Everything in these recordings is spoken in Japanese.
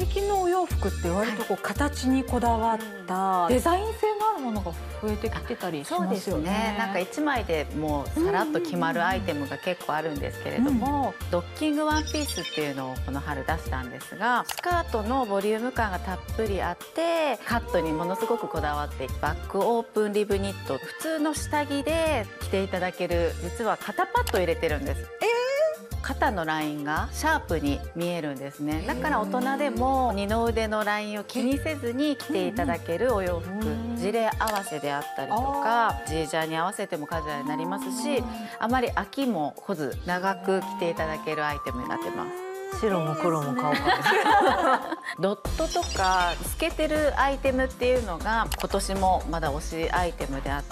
最近のお洋服って割とこう形にこだわったデザイン性のあるものが増えてきてたりしますよね。 そうですね。なんか1枚でもうさらっと決まるアイテムが結構あるんですけれども、ドッキングワンピースっていうのをこの春出したんですが、スカートのボリューム感がたっぷりあってカットにものすごくこだわってバックオープンリブニット、普通の下着で着ていただける、実は肩パッド入れてるんです。肩のラインがシャープに見えるんですね。だから大人でも二の腕のラインを気にせずに着ていただけるお洋服、ジレ合わせであったりとか、ジージャーに合わせてもカジュアルになりますし、あまり飽きも来ず長く着ていただけるアイテムになってます。 白も黒も買おうかな。 ドットとか透けてるアイテムっていうのが今年もまだ推しアイテムであって、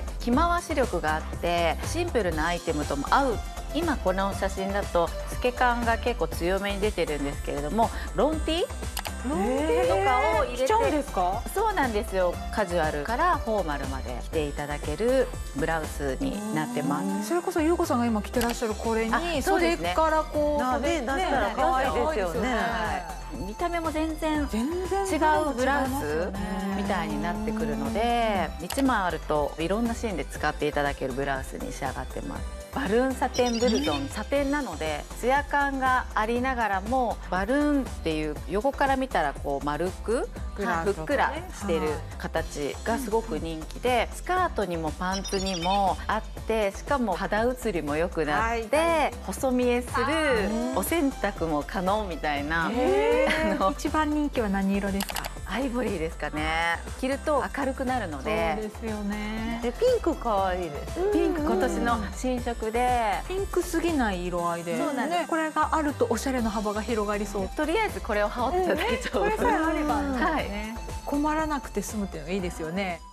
着回し力があってシンプルなアイテムとも合う。今この写真だと透け感が結構強めに出てるんですけれども、ロンティとかを入れて、 着ちゃうんですか？ そうなんですよ。カジュアルからフォーマルまで着ていただけるブラウスになってます。 それこそ優子さんが今着てらっしゃるこれに袖そうですねからこうね、出したら可愛いですよね。 見た目も全然違うブラウスみたいになってくるので、1枚あるといろんなシーンで使っていただけるブラウスに仕上がってます。バルーンサテンブルゾン、サテンなのでツヤ感がありながらもバルーンっていう横から見たらこう丸くふっくらしてる形がすごく人気で、スカートにもパンツにもあって、しかも肌写りも良くなって細見えする、お洗濯も可能みたいな。 一番人気は何色ですか？ アイボリーですかね。着ると明るくなるので。 そうですよね。 でピンク可愛いです。 ピンク今年の新色で、 ピンクすぎない色合いで、 そうなんです。 これがあるとおしゃれの幅が広がりそう。 とりあえずこれを羽織って大丈夫。 これさえあればはい。 困らなくて済むっていうのがいいですよね。